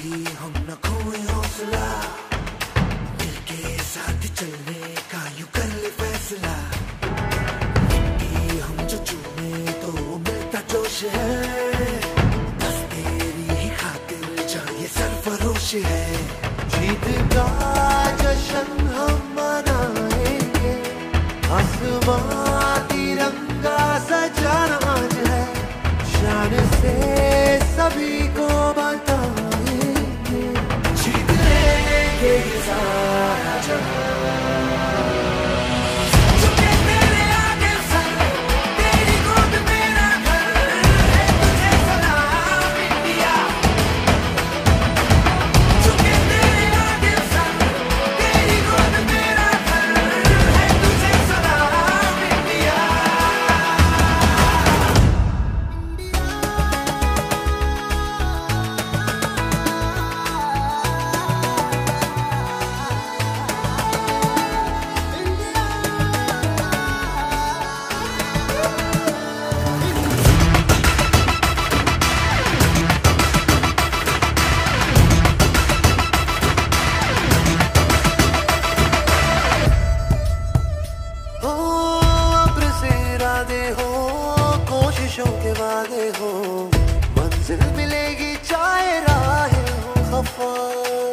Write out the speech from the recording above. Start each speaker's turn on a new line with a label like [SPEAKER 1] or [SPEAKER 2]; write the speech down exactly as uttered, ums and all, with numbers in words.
[SPEAKER 1] कभी हम न खोए हौसला, मिलके साथ चलने का यूं कर ले फैसला। मिट्टी हम जो चूमे तो मिलता जोश है, बस तेरी ही खातिर जा ये सरफरोश है। जीत का जश्न हम मनाएंगे, आसमां तिरंगा सजाना आज है, शान से सभी को बताएंगे, जीत लेंगे ये सारा जहां। हो कोशिशों के वादे हो, मंजिल मिलेगी चाहे राहें हो खफा।